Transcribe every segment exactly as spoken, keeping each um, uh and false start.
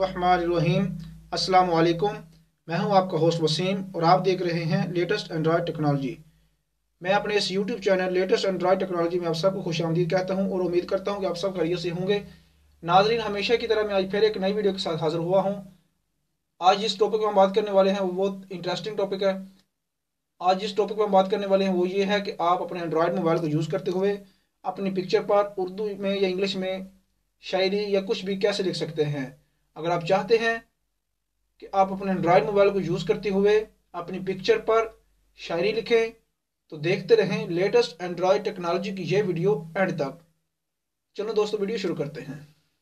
बिस्मिल्लाहिर्रहमानिर्रहीम। अस्सलाम वालेकुम। मैं हूं आपका होस्ट वसीम और आप देख रहे हैं लेटेस्ट एंड्रॉयड टेक्नोलॉजी। मैं अपने इस YouTube channel latest Android technology में आप सबको खुशामदीद कहता हूं और उम्मीद करता हूं कि आप सब खैरियत से होंगे। नाजरीन, हमेशा की तरह मैं आज फिर एक नई वीडियो के साथ हाजिर हुआ हूँ। आज जिस टॉपिक पर हम बात करने वाले हैं वो बहुत इंटरेस्टिंग टॉपिक है। आज जिस टॉपिक पर हम बात करने वाले हैं वो ये है कि आप अपने एंड्रॉयड मोबाइल को यूज़ करते हुए अपनी पिक्चर पर उर्दू में या इंग्लिश में शायरी या कुछ भी कैसे लिख सकते हैं। अगर आप चाहते हैं कि आप अपने एंड्रॉयड मोबाइल को यूज़ करते हुए अपनी पिक्चर पर शायरी लिखें तो देखते रहें लेटेस्ट एंड्रॉयड टेक्नोलॉजी की ये वीडियो एंड तक। चलो दोस्तों, वीडियो शुरू करते हैं।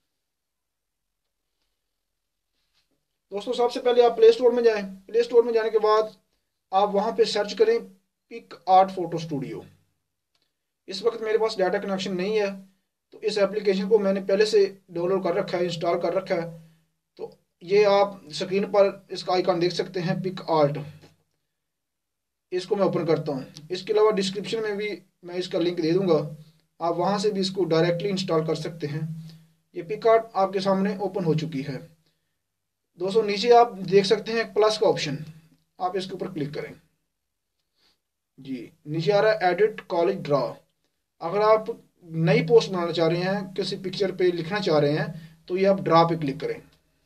दोस्तों, सबसे पहले आप प्ले स्टोर में जाएं। प्ले स्टोर में जाने के बाद आप वहां पे सर्च करें पिक आर्ट फोटो स्टूडियो। इस वक्त मेरे पास डाटा कनेक्शन नहीं है तो इस एप्लीकेशन को मैंने पहले से डाउनलोड कर रखा है, इंस्टॉल कर रखा है। तो ये आप स्क्रीन पर इसका आइकन देख सकते हैं, पिक आर्ट। इसको मैं ओपन करता हूँ। इसके अलावा डिस्क्रिप्शन में भी मैं इसका लिंक दे दूंगा, आप वहाँ से भी इसको डायरेक्टली इंस्टॉल कर सकते हैं। ये पिक आर्ट आपके सामने ओपन हो चुकी है। दोस्तों, नीचे आप देख सकते हैं प्लस का ऑप्शन, आप इसके ऊपर क्लिक करें। जी, नीचे आ रहा है एडिट कॉलेज ड्रा। अगर आप नई पोस्ट बनाना चाह रहे हैं, किसी पिक्चर पे लिखना चाह रहे हैं, तो ये आप ड्रा पे क्लिक करें।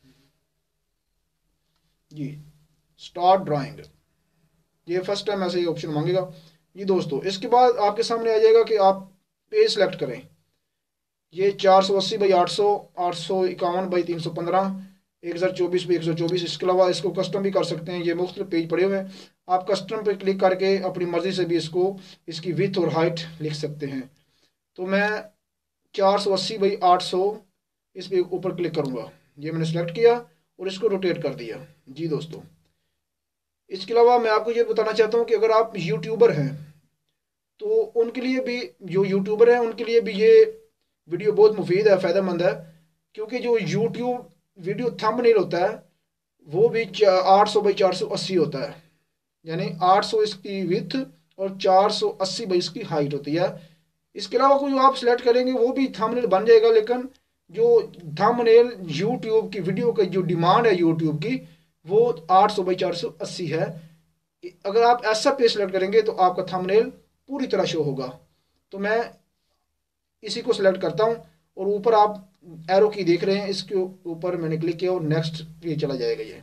जी, स्टार्ट ड्राइंग। ये फर्स्ट टाइम ऐसे ही ऑप्शन मांगेगा। जी दोस्तों, इसके बाद आपके सामने आ जाएगा कि आप पेज सेलेक्ट करें। ये चार सौ अस्सी बाई आठ सौ, आठ सौ इक्यावन बाई तीन सौ पंद्रह, एक हज़ार चौबीस बाई एक सौ चौबीस। इसके अलावा इसको कस्टम भी कर सकते हैं। ये मुख्तलिफ पेज पड़े हुए हैं, आप कस्टम पे क्लिक करके अपनी मर्जी से भी इसको इसकी विड्थ और हाइट लिख सकते हैं। तो मैं चार सौ अस्सी बाई आठ सौ इस पे ऊपर क्लिक करूँगा। ये मैंने सेलेक्ट किया और इसको रोटेट कर दिया। जी दोस्तों, इसके अलावा मैं आपको ये बताना चाहता हूँ कि अगर आप यूट्यूबर हैं तो उनके लिए भी, जो यूट्यूबर हैं उनके लिए भी ये वीडियो बहुत मुफीद है, फ़ायदेमंद है। क्योंकि जो यूट्यूब वीडियो थंबनेल होता है वो भी आठ सौ बाई चार सौ अस्सी होता है, यानी आठ सौ इसकी विड्थ और चार सौ अस्सी बाई इसकी हाइट होती है। इसके अलावा कोई आप सिलेक्ट करेंगे वो भी थंबनेल बन जाएगा, लेकिन जो थंबनेल यूट्यूब की वीडियो की जो डिमांड है यूट्यूब की, वो आठ सौ बाई चार सौ अस्सी है। अगर आप ऐसा पेज सेलेक्ट करेंगे तो आपका थंबनेल पूरी तरह शो होगा। तो मैं इसी को सिलेक्ट करता हूँ और ऊपर आप एरो की देख रहे हैं, इसके ऊपर मैंने क्लिक किया और नेक्स्ट पे चला जाएगा ये।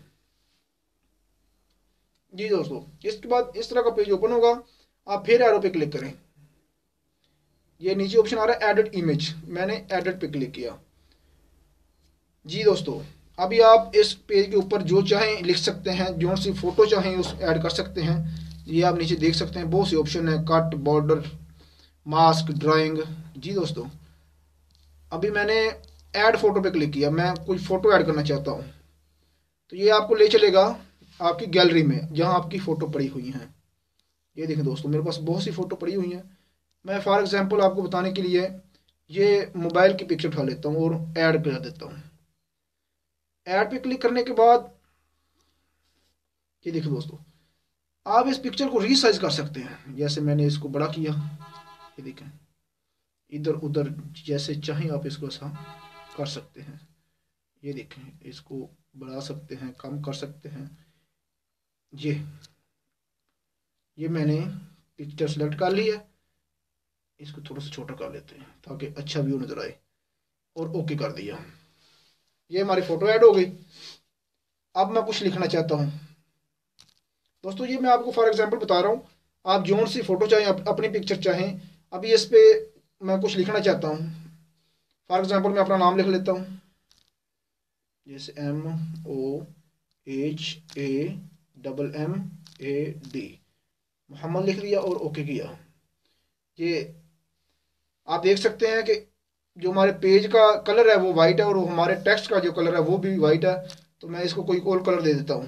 जी दोस्तों, इसके बाद इस तरह का पेज ओपन होगा। आप फिर एरो पे क्लिक करें। ये नीचे ऑप्शन आ रहा है एडिट इमेज, मैंने एडिट पे क्लिक किया। जी दोस्तों, अभी आप इस पेज के ऊपर जो चाहें लिख सकते हैं, जो सी फोटो चाहें उस ऐड कर सकते हैं। ये आप नीचे देख सकते हैं, बहुत से ऑप्शन है, कट, बॉर्डर, मास्क, ड्राइंग। जी दोस्तों, अभी मैंने ऐड फोटो पे क्लिक किया, मैं कोई फोटो ऐड करना चाहता हूँ तो ये आपको ले चलेगा आपकी गैलरी में जहाँ आपकी फ़ोटो पड़ी हुई हैं। ये देखें दोस्तों, मेरे पास बहुत सी फ़ोटो पड़ी हुई हैं। मैं फॉर एग्जांपल आपको बताने के लिए ये मोबाइल की पिक्चर उठा लेता हूँ और ऐड कर देता हूँ। ऐड पे क्लिक करने के बाद ये देखिए दोस्तों, आप इस पिक्चर को रीसाइज कर सकते हैं। जैसे मैंने इसको बड़ा किया, ये देखें, इधर उधर जैसे चाहें आप इसको ऐसा कर सकते हैं। ये देखें, इसको बढ़ा सकते हैं, कम कर सकते हैं। ये ये मैंने पिक्चर सेलेक्ट कर ली है, इसको थोड़ा सा छोटा कर लेते हैं ताकि अच्छा व्यू नजर आए और ओके कर दिया। ये हमारी फ़ोटो ऐड हो गई। अब मैं कुछ लिखना चाहता हूँ दोस्तों, ये मैं आपको फॉर एग्जांपल बता रहा हूँ। आप जोन सी फ़ोटो चाहें, अप, अपनी पिक्चर चाहें, अभी इस पे मैं कुछ लिखना चाहता हूँ। फॉर एग्जांपल मैं अपना नाम लिख लेता हूँ, जैसे M O H A double M A D, Mohammad लिख दिया और ओके किया। ये आप देख सकते हैं कि जो हमारे पेज का कलर है वो वाइट है और हमारे टेक्स्ट का जो कलर है वो भी वाइट है। तो मैं इसको कोई और कलर दे देता हूँ,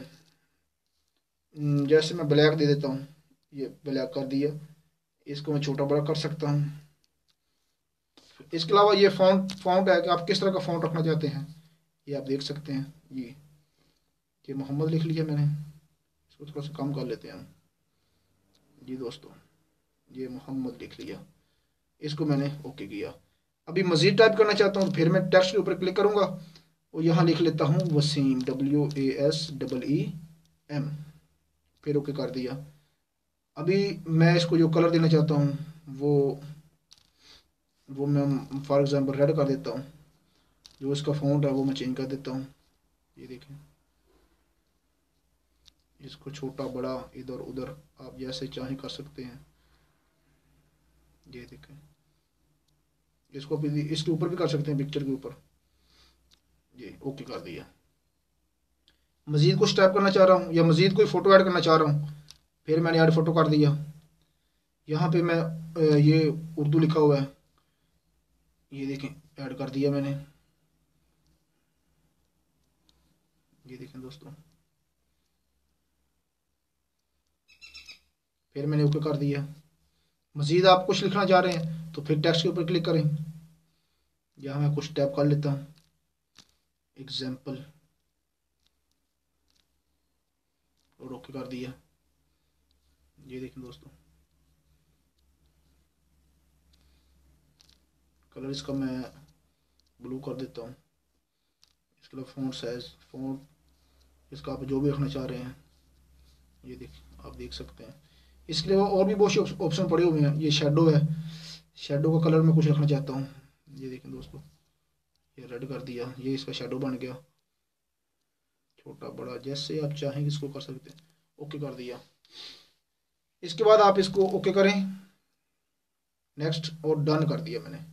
जैसे मैं ब्लैक दे देता हूँ। ये ब्लैक कर दिया, इसको मैं छोटा बड़ा कर सकता हूँ। इसके अलावा ये फॉन्ट फॉन्ट है कि आप किस तरह का फॉन्ट रखना चाहते हैं, ये आप देख सकते हैं। ये ये मोहम्मद लिख लिया मैंने, इसको थोड़ा सा कम कर लेते हैं। जी दोस्तों, ये मोहम्मद लिख लिया, इसको मैंने ओके किया। अभी मज़ीद टाइप करना चाहता हूँ तो फिर मैं टेक्स्ट के ऊपर क्लिक करूँगा और यहाँ लिख लेता हूँ Waseem, W A S double E M, फिर ओके कर दिया। अभी मैं इसको जो कलर देना चाहता हूँ वो वो मैं फॉर एग्जांपल रेड कर देता हूँ। जो इसका फ़ॉन्ट है वो मैं चेंज कर देता हूँ। ये देखें, इसको छोटा बड़ा इधर उधर आप जैसे चाहें कर सकते हैं। ये देखें, इसको भी इसके ऊपर भी कर सकते हैं, पिक्चर के ऊपर। ये ओके कर दिया। मज़ीद कुछ टाइप करना चाह रहा हूँ या मज़ीद कोई फ़ोटो ऐड करना चाह रहा हूँ, फिर मैंने ऐड फ़ोटो कर दिया। यहाँ पे मैं ये उर्दू लिखा हुआ है, ये देखें ऐड कर दिया मैंने। ये देखें दोस्तों, फिर मैंने ओके कर दिया। मज़ीद आप कुछ लिखना चाह रहे हैं तो फिर टेक्स्ट के ऊपर क्लिक करें। यहाँ मैं कुछ टाइप कर लेता हूँ, एग्जाम्पल, और ओके कर दिया। ये देखें दोस्तों, कलर इसका मैं ब्लू कर देता हूँ। इसके लिए फ़ॉन्ट साइज, फ़ॉन्ट इसका आप जो भी रखना चाह रहे हैं, ये देख आप देख सकते हैं। इसके लिए और भी बहुत से ऑप्शन पड़े हुए हैं। ये शेडो है, शेडो का कलर मैं कुछ रखना चाहता हूँ। ये देखें दोस्तों, ये रेड कर दिया, ये इसका शेडो बन गया, छोटा बड़ा जैसे आप चाहें इसको कर सकते हैं। ओके कर दिया। इसके बाद आप इसको ओके करें, नेक्स्ट, और डन कर दिया मैंने।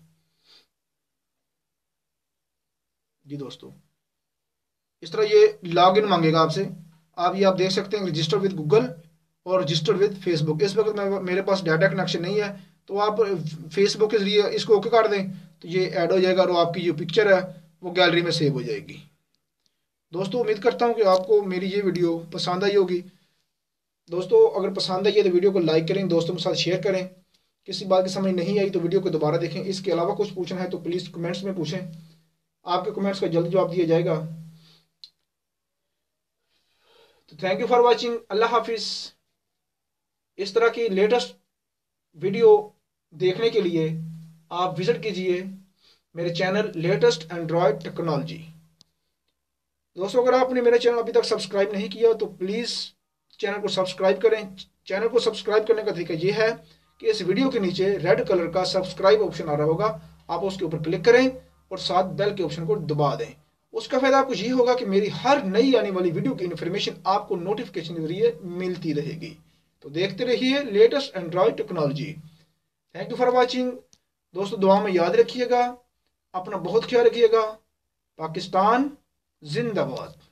जी दोस्तों, इस तरह ये लॉगिन मांगेगा आपसे। आप ये आप देख सकते हैं रजिस्टर विद गूगल और रजिस्टर विद फेसबुक। इस वक्त मैं मेरे पास डाटा कनेक्शन नहीं है, तो आप फेसबुक के जरिए इसको ओके कर दें तो ये ऐड हो जाएगा और आपकी जो पिक्चर है वो गैलरी में सेव हो जाएगी। दोस्तों, उम्मीद करता हूँ कि आपको मेरी ये वीडियो पसंद आई होगी। दोस्तों, अगर पसंद आई है तो वीडियो को लाइक करें, दोस्तों के साथ शेयर करें। किसी बात की समझ नहीं आई तो वीडियो को दोबारा देखें। इसके अलावा कुछ पूछना है तो प्लीज़ कमेंट्स में पूछें, आपके कमेंट्स का जल्द जवाब दिया जाएगा। तो थैंक यू फॉर वॉचिंग, अल्लाह हाफिज़। इस तरह की लेटेस्ट वीडियो देखने के लिए आप विजिट कीजिए मेरे चैनल लेटेस्ट एंड्रॉयड टेक्नोलॉजी। दोस्तों, अगर आपने मेरा चैनल अभी तक सब्सक्राइब नहीं किया तो प्लीज़ चैनल को सब्सक्राइब करें। चैनल को सब्सक्राइब करने का तरीका ये है कि इस वीडियो के नीचे रेड कलर का सब्सक्राइब ऑप्शन आ रहा होगा, आप उसके ऊपर क्लिक करें और साथ बेल के ऑप्शन को दबा दें। उसका फायदा आपको ये होगा कि मेरी हर नई आने वाली वीडियो की इन्फॉर्मेशन आपको नोटिफिकेशन के जरिए मिलती रहेगी। तो देखते रहिए latest Android technology. Thank you for watching. दोस्तों, दुआ में याद रखिएगा, अपना बहुत ख्याल रखिएगा। पाकिस्तान जिंदाबाद।